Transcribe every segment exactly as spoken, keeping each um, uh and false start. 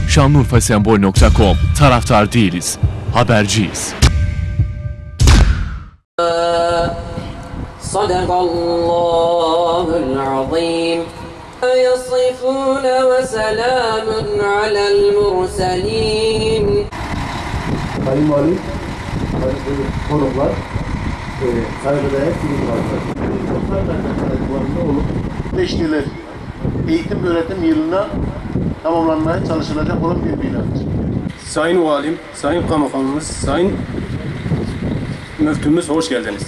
şanlıurfasembol nokta com. Taraftar değiliz, haberciyiz. Sadakallahul azim. Yasifun ve selamun alel murselin. Sayın Valim, konuklar, saygıdeğer kurumlardır. Çocuklar merkezlerinde olup beşliler eğitim öğretim yılına tamamlanmaya çalışılacak olan bir binadır. Sayın Valim, Sayın Kaymakamımız, Sayın Müftümüz hoş geldiniz.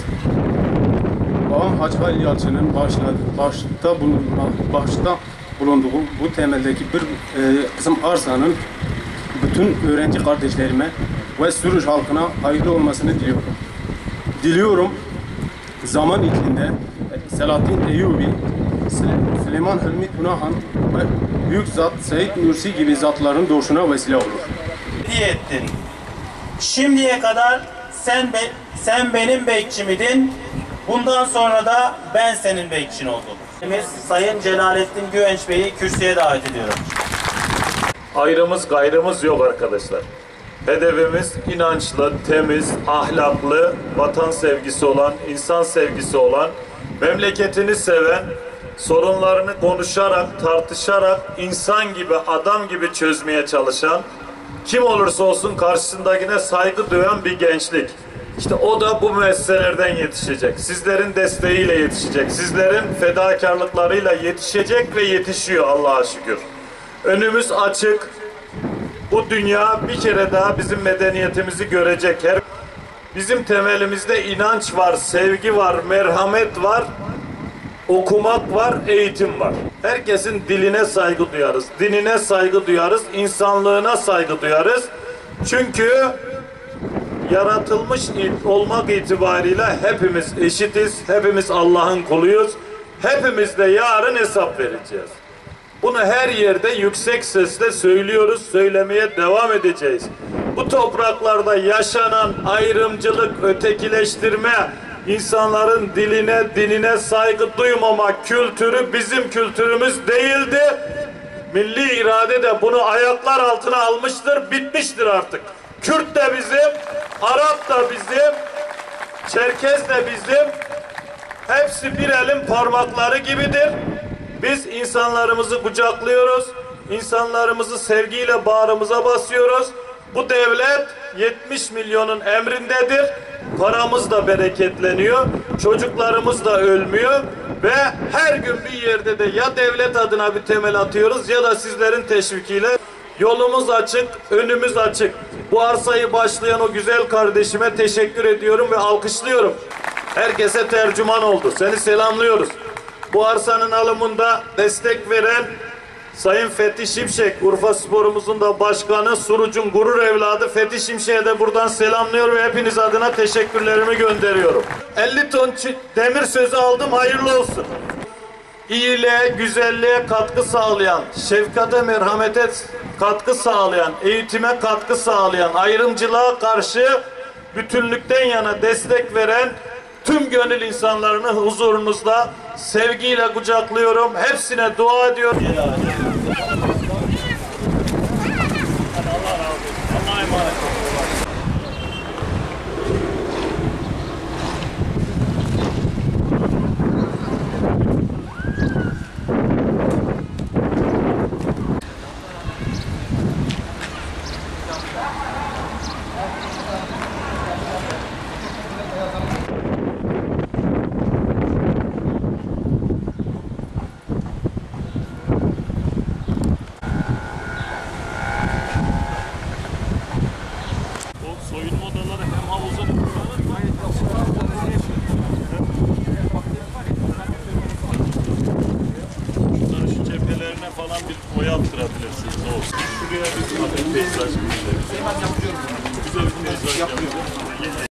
Babam Hacı Halil Yalçın'ın başta, bulunma, başta bulunduğu bu temeldeki bir e, kısım arsanın bütün öğrenci kardeşlerime ve Sürüş halkına hayırlı olmasını diliyorum. Diliyorum zaman içinde Selahattin Eyyubi, Süleyman Hilmi Tunahan ve büyük zat Seyyid Nursi gibi zatların doğuşuna vesile olur. Hediye ettin. Şimdiye kadar sen be, sen benim bekçimidin. Bundan sonra da ben senin bekçin oldum. Sayın Celalettin Güvenç Bey'i kürsüye davet ediyorum. Ayrımız gayrımız yok arkadaşlar. Hedefimiz inançlı, temiz, ahlaklı, vatan sevgisi olan, insan sevgisi olan, memleketini seven, sorunlarını konuşarak, tartışarak, insan gibi, adam gibi çözmeye çalışan, kim olursa olsun karşısındakine saygı duyan bir gençlik. İşte o da bu müesseselerden yetişecek. Sizlerin desteğiyle yetişecek. Sizlerin fedakarlıklarıyla yetişecek ve yetişiyor Allah'a şükür. Önümüz açık. Bu dünya bir kere daha bizim medeniyetimizi görecek. Her bizim temelimizde inanç var, sevgi var, merhamet var, okumak var, eğitim var. Herkesin diline saygı duyarız, dinine saygı duyarız, insanlığına saygı duyarız. Çünkü yaratılmış olmak itibariyle hepimiz eşitiz, hepimiz Allah'ın kuluyuz. Hepimiz de yarın hesap vereceğiz. Bunu her yerde yüksek sesle söylüyoruz, söylemeye devam edeceğiz. Bu topraklarda yaşanan ayrımcılık, ötekileştirme, insanların diline, dinine saygı duymama kültürü bizim kültürümüz değildi. Milli irade de bunu ayaklar altına almıştır, bitmiştir artık. Kürt de bizim, Arap da bizim, Çerkez de bizim. Hepsi bir elin parmakları gibidir. Biz insanlarımızı kucaklıyoruz, insanlarımızı sevgiyle bağrımıza basıyoruz. Bu devlet yetmiş milyonun emrindedir. Paramız da bereketleniyor, çocuklarımız da ölmüyor ve her gün bir yerde de ya devlet adına bir temel atıyoruz ya da sizlerin teşvikiyle. Yolumuz açık, önümüz açık. Bu arsayı başlayan o güzel kardeşime teşekkür ediyorum ve alkışlıyorum. Herkese tercüman oldu. Seni selamlıyoruz. Bu arsanın alımında destek veren Sayın Fethi Şimşek, Urfaspor'umuzun da başkanı, Suruç'un gurur evladı Fethi Şimşek'e de buradan selamlıyorum ve hepiniz adına teşekkürlerimi gönderiyorum. elli ton demir sözü aldım, hayırlı olsun. İyiliğe, güzelliğe katkı sağlayan, şefkate, merhamete katkı sağlayan, eğitime katkı sağlayan, ayrımcılığa karşı bütünlükten yana destek veren tüm gönül insanlarını huzurunuzda sevgiyle kucaklıyorum. Hepsine dua ediyorum. Allah razı olsun. Allah'a emanet olun. Soyunma odaları hem havuza kurulur. Bunları şu cephelerine falan bir boya attırabilirsiniz. Olsun. Şuraya bir peyzaj. Güzel bir peyzaj yapıyoruz.